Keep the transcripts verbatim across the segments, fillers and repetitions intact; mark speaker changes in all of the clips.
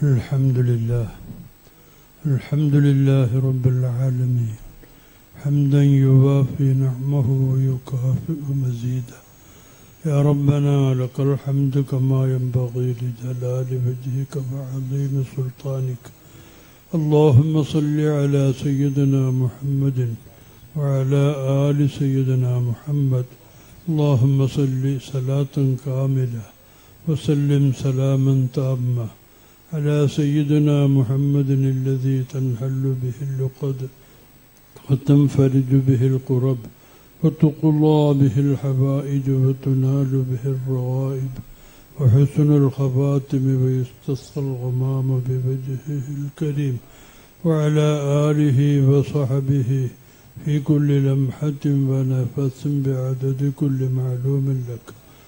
Speaker 1: الحمد لله الحمد لله رب العالمين حمدا يوافي نعمه ويكافئ مزيده. يا ربنا لك الحمد كما ينبغي لجلال وجهك وعظيم سلطانك. اللهم صل على سيدنا محمد وعلى آل سيدنا محمد. اللهم صل صلاة كاملة وسلم سلاما تاما على سيدنا محمد الذي تنحل به اللقد وتنفرج به القرب وتقضى به الحوائج وتنال به الرغائب وحسن الخواتم ويستسقى الغمام بوجهه الكريم وعلى آله وصحبه في كل لمحة ونفس بعدد كل معلوم لك.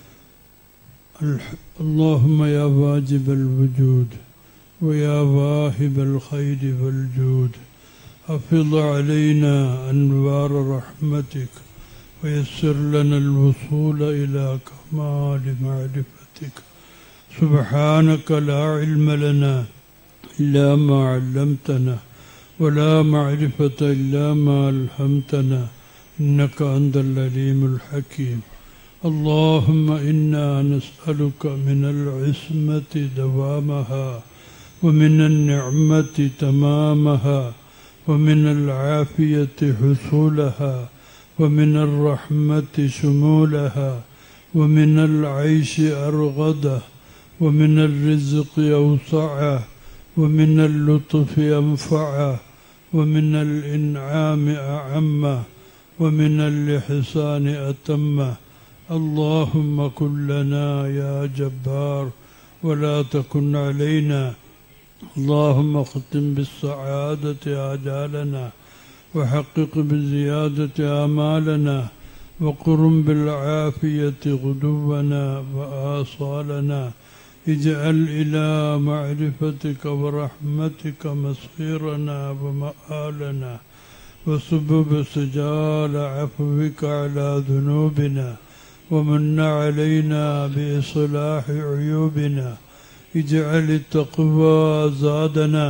Speaker 1: اللهم يا واجب الوجود ويا واهب الخير والجود أفض علينا أنوار رحمتك ويسر لنا الوصول إلى كمال معرفتك. سبحانك لا علم لنا إلا ما علمتنا ولا معرفة إلا ما ألهمتنا إنك أنت العليم الحكيم. اللهم إنا نسألك من العصمة دوامها ومن النعمة تمامها ومن العافية حصولها ومن الرحمة شمولها ومن العيش أرغده ومن الرزق أوسعه ومن اللطف أنفعه ومن الإنعام أعمه ومن الإحسان أتمه. اللهم كن لنا يا جبار ولا تكن علينا. اللهم ختم بالسعادة آجالنا وحقق بالزيادة آمالنا وقرم بالعافية غدونا وآصالنا. اجعل إلى معرفتك ورحمتك مصيرنا ومآلنا وسبب سجال عفوك على ذنوبنا ومن علينا بإصلاح عيوبنا. اجعل التقوى زادنا.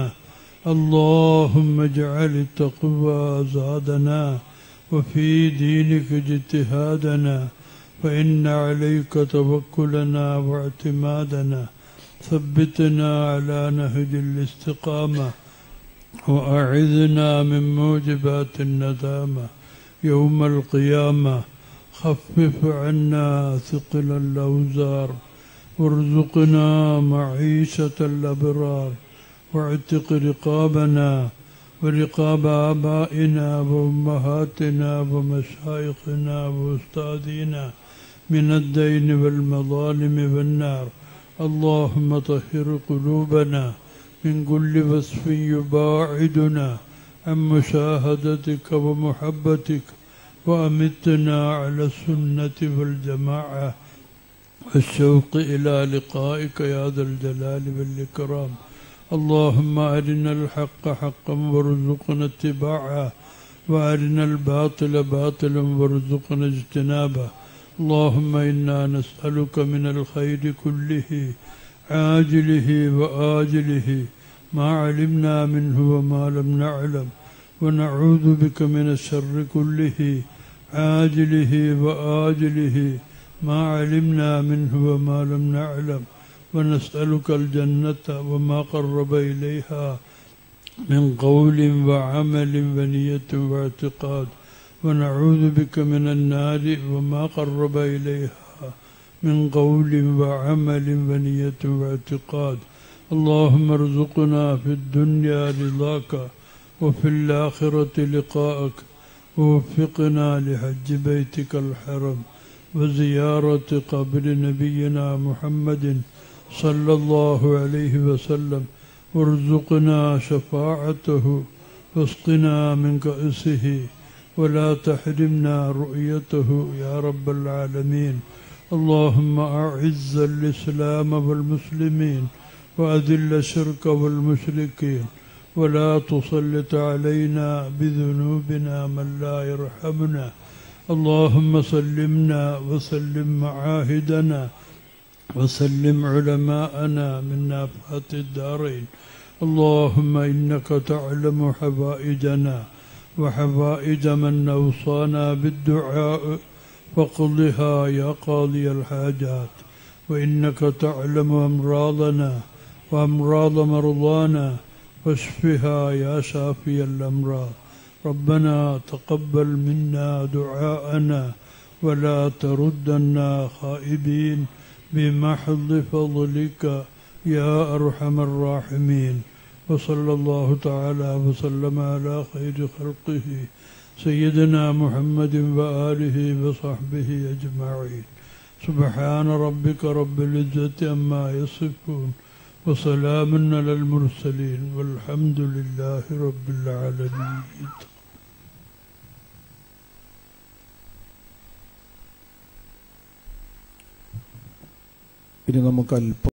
Speaker 1: اللهم اجعل التقوى زادنا وفي دينك اجتهادنا فإن عليك توكلنا واعتمادنا. ثبتنا على نهج الاستقامة وأعذنا من موجبات الندامة يوم القيامة. خفف عنا ثقل الأوزار وارزقنا معيشة الأبرار واعتق رقابنا ورقاب آبائنا وأمهاتنا ومشايخنا وأستاذنا من الدين والمظالم والنار. اللهم طهر قلوبنا من كل وصف يباعدنا عن مشاهدتك ومحبتك وأمتنا على السنة والجماعة والشوق إلى لقائك يا ذا الجلال والإكرام. اللهم أرنا الحق حقا وارزقنا اتباعه وأرنا الباطل باطلا وارزقنا اجتنابه. اللهم إنا نسألك من الخير كله عاجله وآجله ما علمنا منه وما لم نعلم ونعوذ بك من الشر كله عاجله وآجله ما علمنا منه وما لم نعلم ونسألك الجنة وما قرب إليها من قول وعمل ونية واعتقاد ونعوذ بك من النار وما قرب إليها من قول وعمل ونية واعتقاد. اللهم ارزقنا في الدنيا رضاك وفي الآخرة لقاءك ووفقنا لحج بيتك الحرم وزيارة قبر نبينا محمد صلى الله عليه وسلم وارزقنا شفاعته واسقنا من كأسه ولا تحرمنا رؤيته يا رب العالمين. اللهم أعز الإسلام والمسلمين وأذل الشرك والمشركين ولا تسلط علينا بذنوبنا من لا يرحمنا. اللهم سلمنا وسلم معاهدنا وسلم علماءنا من آفات الدارين. اللهم إنك تعلم حوائجنا وحوائج من أوصانا بالدعاء فاقضها يا قاضي الحاجات، وإنك تعلم أمراضنا وأمراض مرضانا واشفها يا شافي الأمراض. ربنا تقبل منا دعاءنا ولا تردنا خائبين بمحض فضلك يا أرحم الراحمين. وصلى الله تعالى وسلم على خير خلقه سيدنا محمد وآله وصحبه أجمعين. سبحان ربك رب العزة عما يصفون وسلام على المرسلين والحمد لله رب العالمين.
Speaker 2: ഇനി നമുക്ക് അല്പം